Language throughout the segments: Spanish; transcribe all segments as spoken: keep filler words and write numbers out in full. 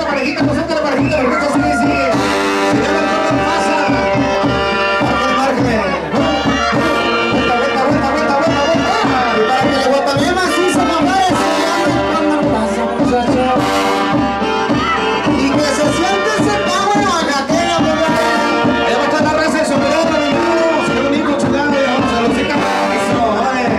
parejita, presenta la parejita, porque esto sigue, sigue. Se llama el Corte Pasa. Márqueme, márqueme. Vuelta, vuelta, vuelta, vuelta, vuelta, vuelta. Y para que le guatamee macizo, mamá, se llama el Corte Pasa, muchachos. Y que se siente ese pago en la bagatera, bebé. Allá va a estar la raza de sombrero, animados. Qué bonito, chulado. Y vamos a lucir eso, vale.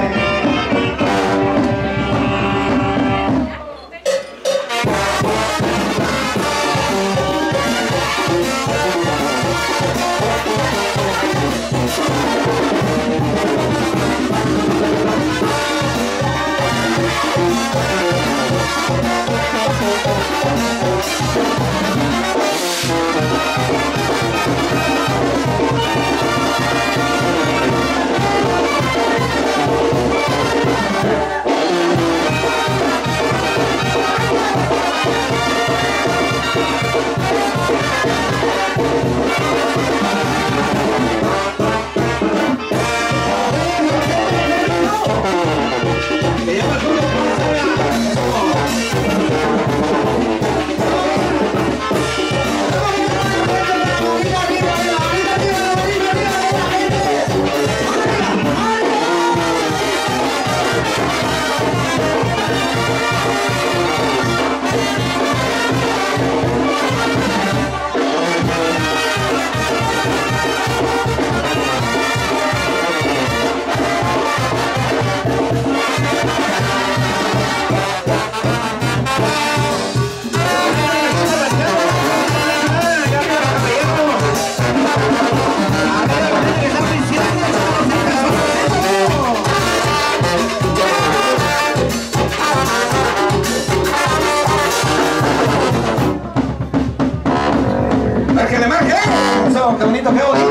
Márquele, marque. Eso, qué bonito, qué bonito.